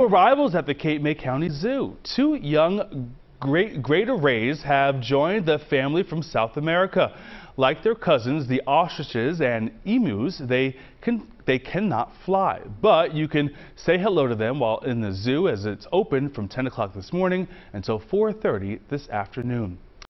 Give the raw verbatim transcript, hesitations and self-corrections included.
arrivals at the Cape May County Zoo. Two young great greater rheas have joined the family from South America. Like their cousins, the ostriches and emus, they can they cannot fly, but you can say hello to them while in the zoo, as it's open from ten o'clock this morning until four thirty this afternoon.